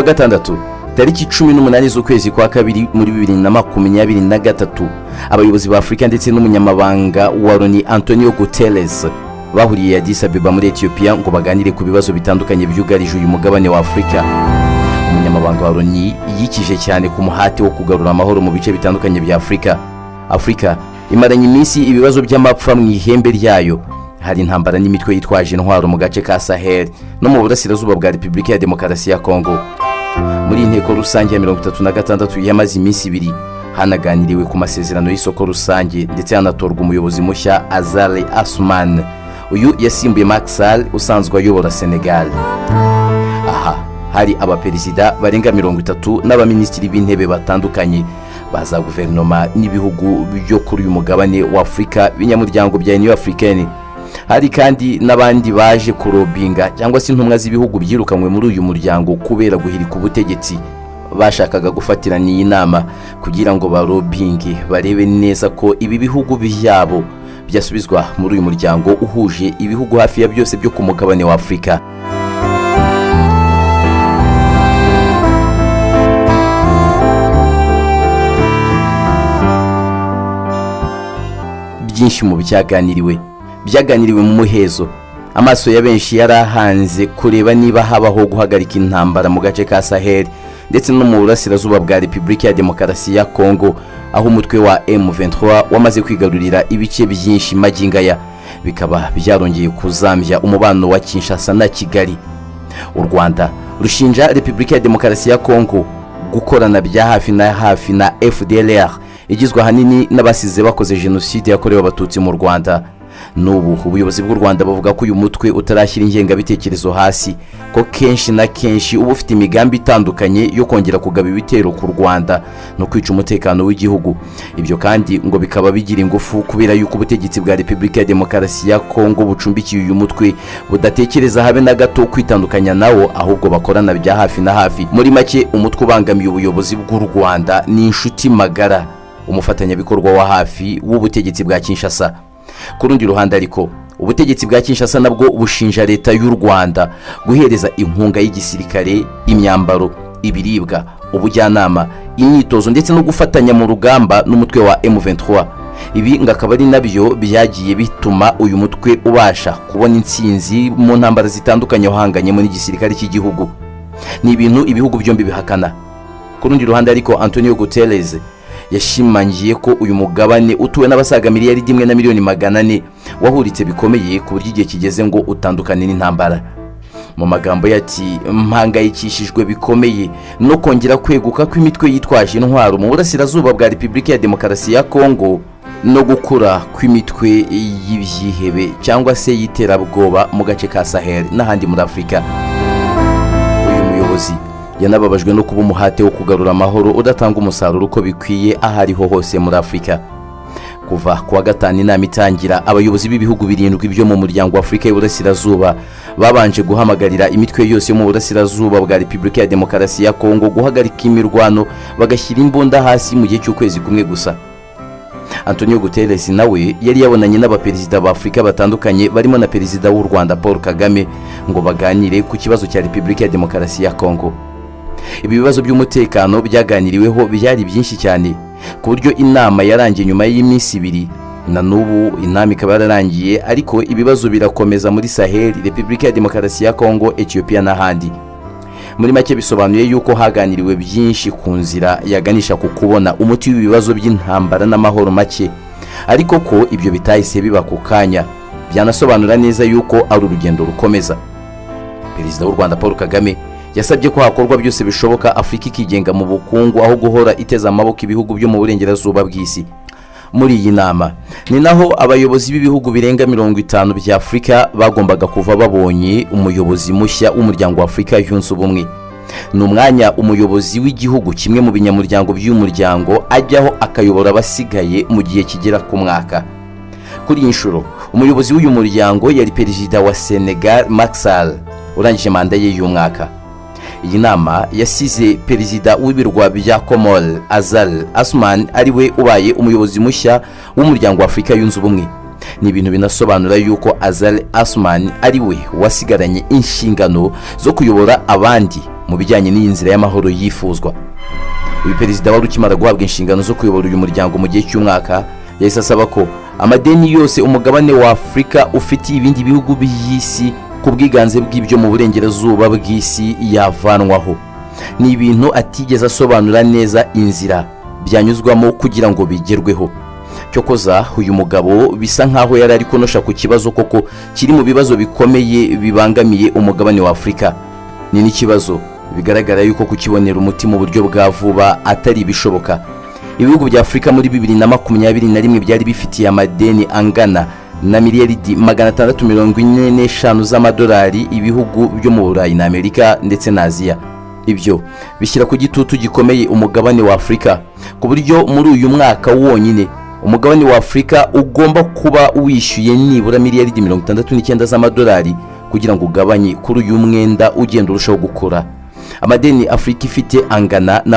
kuwa gatandatu tariki 18 z'ukwezi kwa kabiri muri 2023 abayobozi ba Afrika ndetse n'umunyamabanga wa Loni Antonio Guterres bahuriye Addis Abeba muri Ethiopia ngo baganire ku bibazo bitandukanye byugarije uyu mugabane wa Afrika. Umunyamabanga wa Loni yikije cyane ku muhate wo kugarura amahoro mu bice bitandukanye bya Afrika imaranye iminsi ibibazo by'amapfa mu ihembe ryayo. Hari intambara n'imitwe yitwaje intwaro mu gace ka Sahel no mu burasirazuba bwa Repubulika ya Demokarasi ya Kongo. Muri inteko rusange ya 36 yamaze iminsi ibiri hanaganiriwe ku masezerano y'isoko rusange ndetse hanatorwa umuyobozi mushya Azali Assoumani. Uyu yasimbuye Macky Sall usanzwe ayobora Senegal. Aha hari abaperezida barenga 30 n'abaminisitiri b'intebe batandukanye baza guverinoma n'ibihugu byo kuri uyu mugabane wa Afrika binyamuryango bya Union Africaine. Hari kandi n'abandi baje kurobinga cyangwa se intumwa z'ibihugu byirukanywe muri uyu muryango kubera guhirika ubutegetsi. Bashakaga gufatirana iyi nama kugira ngo barobinge barebe neza ko ibi bihugu byabo byasubizwa muri uyu muryango uhuje ibihugu hafi ya byose byo ku mugabane wa Afrika. Byinshi mu byaganiriwe mu muhezo. Amaso ya benshi yarahanze kureba niba habaho guhagarika intambara mu gace ka Sahel ndetse no mu burasirazuba bwa Repubulika ya Demokarasi ya Kongo, aho umutwe wa M23 wamaze kwigarurira ibice byinshi magingaya, bikaba byarongeye kuzambya umubano wa Kinshasa na Kigali. U Rwanda rushinja Repubulika ya Demokarasi ya Kongo gukorana bya hafi na FDLR igizwe ahanini n'abasize bakoze jenoside yakorewe abatutsi mu Rwanda. N'ubu ubuyobozi bw'u Rwanda bavuga ko uyu mutwe utarashyira ingengabitekerezo hasi, ko kenshi na kenshi uba ufite imigambi itandukanye yo kongera kugaba ibitero ku Rwanda no kwica umutekano w'igihugu. Ibyo kandi ngo bikaba bigira ingufu kubera yuko ubutegetsi bwa Repubulika ya Demokarasi ya Kongo bucumbikiye uyu mutwe budatekereza habe na gato kwitandukanya nawo, ahubwo bakorana bya hafi na hafi. Muri make umutwe ubangamiye ubuyobozi bw'u Rwanda ni inshuti magara, umufatanyabikorwa wa hafi w'ubutegetsi bwa Kinshasa. Ku rundi ruhande ariko ubutegetsi bwa Kinshasa nabwo bushinja leta y'u Rwanda guhereza inkunga y'igisirikare, imyambaro, ibiribwa, ubujyanama, imyitozo ndetse no gufatanya mu rugamba n'umutwe wa M23. Ibi ngakaba ari nabyo byagiye bituma uyu mutwe ubasha kubona intsinzi mu ntambara zitandukanye wahanganyemo n'igisirikare cy'igihugu. Ni ibintu ibihugu byombi bihakana. Ku rundi ruhande ariko Antonio Guterres yashimangiye ko uyu mugabane utuwe n'abasaga miliyari 1.4 wahuritse bikomeye ku buryo igihe kigeze ngo utandukane n'intambara. Mu magambo yati mpangayikishijwe bikomeye no kongera kweguka kw'imitwe yitwaje intwaro mu burasirazuba bwa Repubulika ya Demokarasi ya Kongo no gukura kw'imitwe y'ibyihebe cyangwa se yiterabwoba mu gace ka Sahel n'ahandi muri Afrika. Uyu muyobozi yanababajwe no kuba umuhate wo kugarura amahoro udatanga umusaruro uko bikwiye ahariho hose muri Afrika. Kuva kuwa gatanu inama itangira, abayobozi b'ibihugu 7 byo mu muryango wa Afrika y'Uburasirazuba babanje guhamagarira imitwe yose yo mu burasirazuba bwa Repubulika ya Demokarasi ya Kongo guhagarika imirwano bagashyira imbunda hasi mu gihe cy'ukwezi kumwe gusa. Antonio Guterres nawe yari yabonanye n'abaperezida ba Afrika batandukanye barimo na perezida w'u Rwanda Paul Kagame ngo baganire ku kibazo cya Repubulika ya Demokarasi ya Kongo. Ibi bibazo by'umutekano byaganiriweho byari byinshi cyane ku buryo inama yarangiye nyuma y'iminsi ibiri. Na n'ubu inama ikaba yararangiye ariko ibibazo birakomeza muri Sahel, Repubulika ya Demokarasi ya Kongo, Ethiopia n'ahandi. Muri make bisobanuye yuko haganiriwe byinshi ku nzira yaganisha ku kubona umuti w'ibibazo by'intambara n'amahoro make, ariko ko ibyo bitahise biba ku kanya. Byanasobanura neza yuko ari urugendo rukomeza. Perezida w'u Rwanda Paul Kagame yasabye ko hakorwa byose bishoboka Afrika ikigenga mu bukungu aho guhora iteza amaboko ibihugu byo mu burengerazuba bw'isi. Muri iyi nama ni naho abayobozi b'ibihugu birenga 50 bya Afrika bagombaga kuva babonye umuyobozi mushya w'umuryango wa Afrika yunze ubumwe. Ni umwanya umuyobozi w'igihugu kimwe mu binyamuryango by'umuryango ajyaho akayobora abasigaye mu gihe kigera ku mwaka. Kuri inshuro umuyobozi w'uyu muryango yari perezida wa Senegal Macky Sall urangije manda ye y'umwaka. Iyi nama yasize perezida w'ibirwa bya Comores Azali Assoumani ariwe ubaye umuyobozi mushya w'umuryango wa Afrika yunze ubumwe. ni ibintu binasobanura yuko Azali Assoumani ari we wasigaranye inshingano zo kuyobora abandi mu bijyanye n'iyi nzira y'amahoro yifuzwa. Uyu perezida wari ukimara guhabwa inshingano zo kuyobora uyu muryango mu gihe cy'umwaka yahise asaba ko amadeni yose umugabane wa Afurika ufitiye ibindi bihugu by'isi ku bwiganze bw'ibyo mu burengerazuba bw'isi yavanwaho. Ni ibintu atigeze asobanura neza inzira byanyuzwamo kugira ngo bigerweho. Cyokoza uyu mugabo bisa nkaho yari ari kunosha ku kibazo koko kiri mu bibazo bikomeye bibangamiye umugabane wa Afurika. Ni n'ikibazo bigaragara yuko kukibonera umuti mu buryo bwa vuba atari ibishoboka. Ibihugu bya Afurika muri 2021 byari bifitiye amadeni angana na miliyaridi 645 z'amadolari ibihugu byo mu Burayi na Amerika ndetse na Aziya. Ibyo bishyira ku gitutu gikomeye umugabane wa Afurika ku buryo muri uyu mwaka wonyine umugabane wa Afurika ugomba kuba wishyuye nibura miliyaridi 69 z'amadolari kugira ngo ugabanye kuri uyu mwenda ugenda urushaho gukora. Amadeni Afurika ifite angana na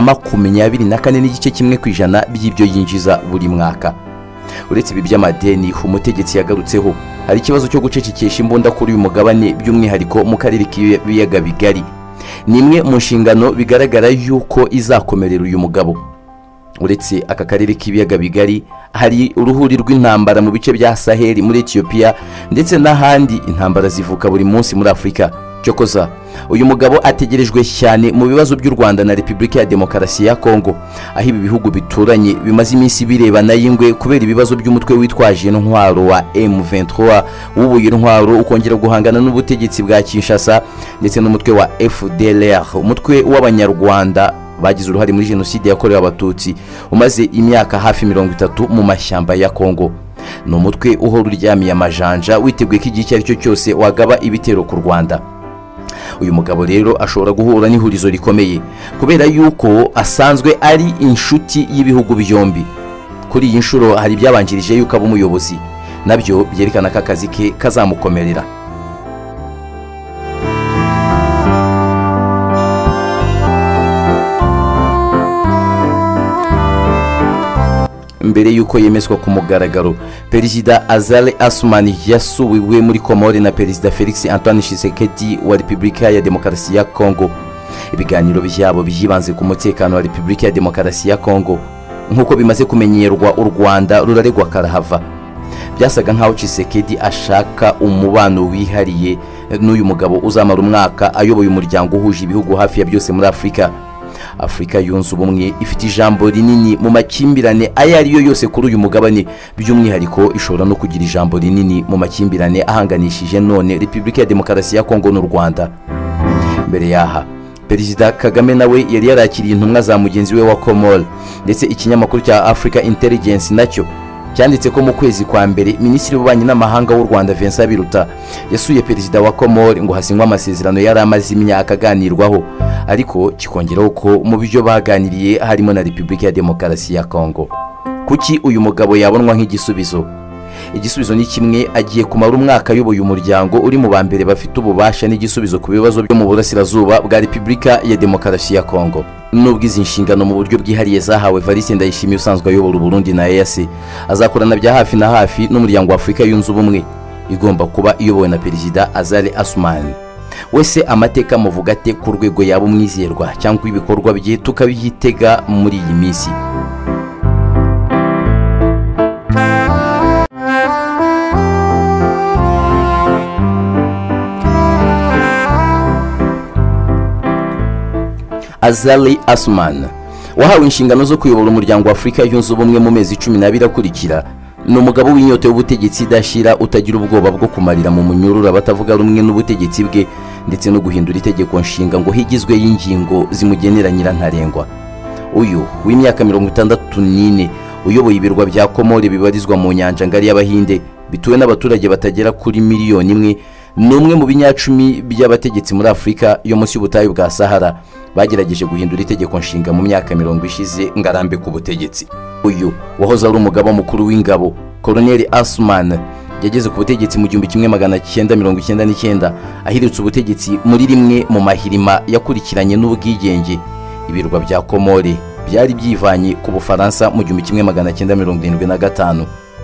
24.1% by'ibyo yinjiza buri mwaka. Uretse ibi by'amadeni umutegetsi yagarutseho hari ikibazo cyo gucecekesha imbunda kuri uyu mugabane by'umwihariko mu karere k'ibiyaga bigari. Ni imwe mu nshingano bigaragara yuko izakomerera uyu mugabo. Uretse aka karere k'ibiyaga bigari hari uruhuri rw'intambara mu bice bya Sahel muri Ethiopia ndetse n'ahandi intambara zivuka buri munsi muri Afurika. Cyokoza uyu mugabo ategerejwe cyane mu bibazo by'u Rwanda na Repubulika ya Demokarasi ya Kongo, aho ibi bihugu bituranye bimaze iminsi birebana y'ingwe kubera ibibazo by'umutwe witwaje intwaro wa M23 wubuye intwaro ukongera guhangana n'ubutegetsi bwa Kinshasa ndetse n'umutwe wa FDLR, umutwe w'abanyarwanda bagize uruhare muri jenoside yakorewe abatutsi umaze imyaka hafi 30 mu mashyamba ya Kongo. Ni umutwe uhora uryamiye amajanja witeguye ko igihe icyo ari cyo cyose wagaba ibitero ku Rwanda. Uyu mugabo rero ashobora guhura n'ihurizo rikomeye kubera yuko asanzwe ari inshuti y'ibihugu byombi. Kuri iyi nshuro hari byabanjirije yuko aba umuyobozi, nabyo byerekana ko akazi ke kazamukomerera. Mbere yuko yemezwa ku mugaragaro, Perezida Azali Assoumani yasubiwe muri Komore na Perezida Felix Antoine Tshisekedi wa Repubulika ya Demokarasi ya Kongo. Ibiganiro byabo byibanze ku mutekano wa Repubulika ya Demokarasi ya Kongo. Nkuko bimaze kumenyerwa u Rwanda ruraregwa karahava. Byasaga nkaho Tshisekedi ashaka umubano wihariye n'uyu mugabo uzamara umwaka ayoboye umuryango uhuje ibihugu hafi ya byose muri Afurika. Afurika yunze ubumwe ifite ijambo rinini mu makimbirane ayo ariyo yose kuri uyu mugabane, by'umwihariko ishobora no kugira ijambo rinini mu makimbirane ahanganishije none Repubulika ya Demokarasi ya Kongo n'u Rwanda. Mbere yaha Perezida Kagame nawe yari yarakiriye intumwa za mugenzi we wa Komore, ndetse ikinyamakuru cya Africa Intelligence nacyo cyanditse ko mu kwezi kwa mbere Minisitiri w'Ububanyi n'Amahanga w'u Rwanda Vincent Biruta yasuye Perezida wa Komore ngo hasinywe amasezerano yari amaze imyaka aganirwaho, ariko kikongeraho ko mu byo baganiriye harimo na Repubulika ya Demokarasi ya Kongo. Kuki uyu mugabo yabonwa nk'igisubizo? Igisubizo ni kimwe, agiye kumara umwaka ayoboye umuryango uri mu bambere bafite ububasha n'igisubizo ku bibazo byo mu burasirazuba bwa Repubulika ya Demokarasi ya Kongo. Nubwo izi nshingano mu buryo bwihariye zahawe Evariste Ndayishimiye usanzwe ayobora Burundi na EAC, azakorana bya hafi na hafi n'umuryango wa Afurika yunze ubumwe, igomba kuba iyobowe na Perezida Azali Assoumani. Wese amateka muvuga ate ku rwego yaba umwizerwa cyangwa ibikorwa bye tukabyitega muri iyi minsi? Azali Assoumani wahawe inshingano zo kuyobora umuryango wa Afurika yunze ubumwe mu mezi 12 akurikira, ni umugabo w'inyoto y'ubutegetsi idashira utagira ubwoba bwo kumarira mu munyurura batavuga rumwe n'ubutegetsi bwe ndetse no guhindura itegeko nshinga ngo higizwe y'ingingo zimugenera nyirantarengwa. Uyu w'imyaka 64 uyoboye ibirwa bya Komore bibarizwa mu nyanja ngari y'Abahinde bituwe n'abaturage batagera kuri miliyoni 1, numwe mu binyacumi by'abategetsi muri Afurika yo munsi y'ubutayu bwa Sahara bagerageje guhindura itegeko nshinga mu myaka 40 ishize ngarambe ku butegetsi. Uyu wahoze ari umugaba mukuru w'ingabo Colonel Assoumani yageze ku butegetsi mu 1999 ahiritse ubutegetsi muri rimwe mu mahirima yakurikiranye n'ubwigenge. Ibirwa bya Komore byari byivanye ku Bufaransa mu 1975.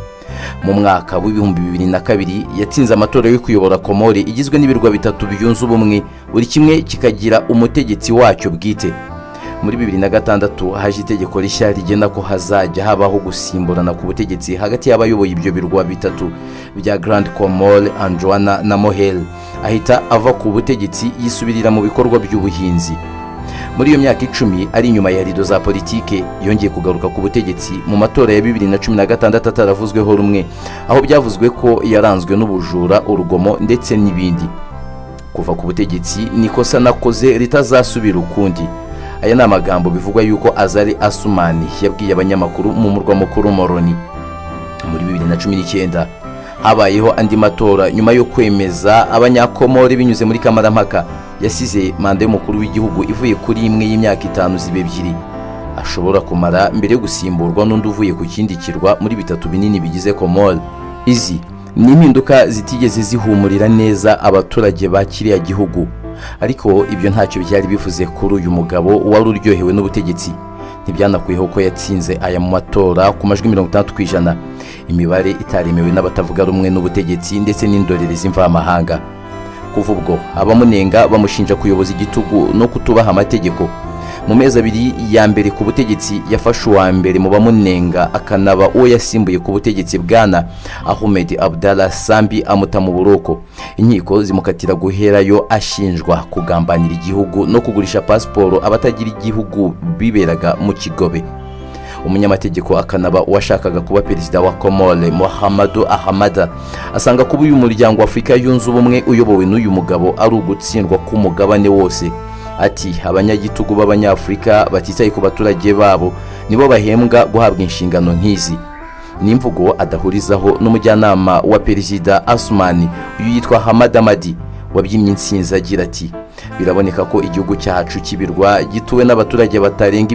mu mwaka w'ibihumbi 2002 yatsinze amatora yo kuyobora Komore igizwe n'ibirwa bitatu byunze ubumwe, buri kimwe kikagira umutegetsi wacyo bwite. Muri 2006 haje itegeko rishya rigena ko hazajya habaho gusimburana ku butegetsi hagati y'abayoboye ibyo birwa bitatu bya Grand Comore, Anjouana na Mohel. Ahita ava ku butegetsi yisubirira mu bikorwa by'ubuhinzi. Muri iyo myaka 10 ari inyuma ya rido za politike, yongeye kugaruka ku butegetsi mu matora ya 2016 ataravuzweho rumwe, aho byavuzwe ko yaranzwe n'ubujura, urugomo ndetse n'ibindi. Kuva ku butegetsi nikosa nakoze ritazasubira ukundi. Aya ni amagambo bivugwa yuko Azali Assoumani yabwiye abanyamakuru mu murwa mukuru Moroni. Muri 2019 habayeho andi matora nyuma yo kwemeza abanyakomore binyuze muri kamarampaka yasize manda y'umukuru w'igihugu ivuye kuri imwe y'imyaka 5 zibe ebyiri ashobora kumara mbere yo gusimburwa n'undi uvuye ku kindi kirwa muri bitatu binini bigize Komore. Izi ni impinduka zitigeze zihumurira neza abaturage ba kiriya gihugu, ariko ibyo ntacyo byari bivuze kuri uyu mugabo wari uryohewe n'ubutegetsi. Ntibyanakuyeho ko yatsinze aya mu matora ku majwi 60%, imibare itaremewe n'abatavuga rumwe n'ubutegetsi ndetse n'indorerezi mvamahanga. Kuva ubwo abamunenga bamushinja kuyoboza igitugu no kutubaha amategeko. Mu mezi abiri ya mbere ku butegetsi yafashe uwa mbere mu bamunenga akanaba uwo yasimbuye ku butegetsi bwana Ahmed Abdallah Sambi amuta mu buroko. Inkiko zimukatira guherayo ashinjwa kugambanira igihugu no kugurisha pasiporo abatagira igihugu biberaga mu Kigobe. Umunyamategeko akanaba uwashakaga kuba perezida wa Komore Mohamedou Ahmada asanga kuba uyu muryango wa Afurika yunze ubumwe uyobowe n'uyu mugabo ari ugutsindwa k'umugabane wose. Ati abanyagitugu b'abanyafurika batitaye ku baturage babo nibo bahembwa guhabwa inshingano nk'izi. Nimvugo adahurizaho n'umujyanama wa perezida Assoumani uyu yitwa Hamad Amadi wabyimye insinzi agira ati biraboneka ko igihugu cyacu kibirwa gituwe n'abaturage batarenga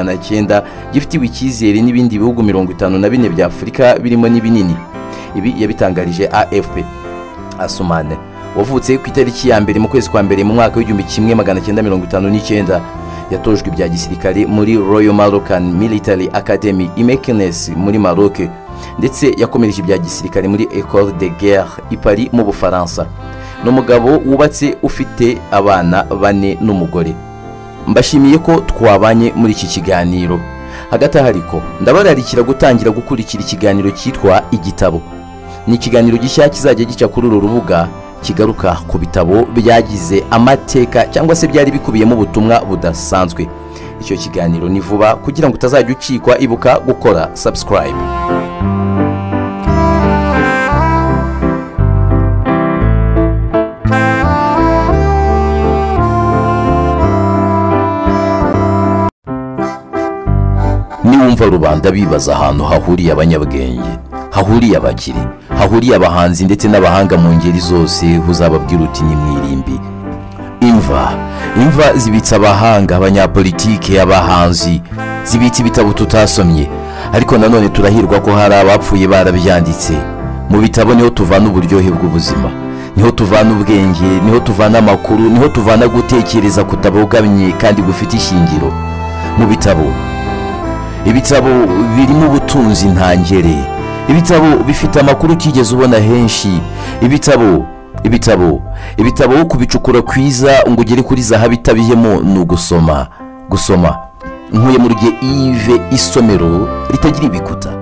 900 gifitiwe icyizere n'ibindi bihugu 54 bya Afurika birimo n'ibinini. Ibi yabitangarije AFP. Assoumani wavutse ku itariki ya mbere mu kwezi kwa mbere mu mwaka w'1959 yatojwe ibya gisirikare muri Royal Moroccan Military Academy i Meknes muri Maroc, ndetse yakomereje ibya gisirikare muri École de Guerre i Paris mu Bufaransa. N'umugabo wubatse ufite abana 4 n'umugore. Mbashimiye ko twabanye muri iki kiganiro. Hagati hariko ndabararikira gutangira gukurikira ikiganiro cyitwa Igitabo. Ni ikiganiro gishya kizajya gica kuri uru rubuga kigaruka ku bitabo byagize amateka cyangwa se byari bikubiyemo ubutumwa budasanzwe. Icyo kiganiro ni vuba kugira ngo utazajya ucikwa, ibuka gukora subscribe. Niwumva rubanda bibaza ahantu hahuriye abanyabwenge, hahuriye abakiri, hahuriye abahanzi ndetse n'abahanga mu ngeri zose, uzababwira uti ni mwirimbi. Imva zibitsa abahanga, abanyapolitike, abahanzi, zibitsa ibitabo tutasomye, ariko nanone turahirwa ko hari abapfuye barabyanditse. Mu bitabo niho tuvana uburyohe bw'ubuzima, niho tuvana ubwenge, niho tuvana amakuru, niho tuvana gutekereza kutabogamye kandi gufite ishingiro. Mu ibitabo birimo ubutunzi ntangere, ibitabo bifite amakuru utigeze ubona henshi, ibitabo kubicukura kwiza ngo ugere kuri zahabu itabiyemo ni ugusoma. Nkuye mu rugiye Yves isomero ritagira ibikuta.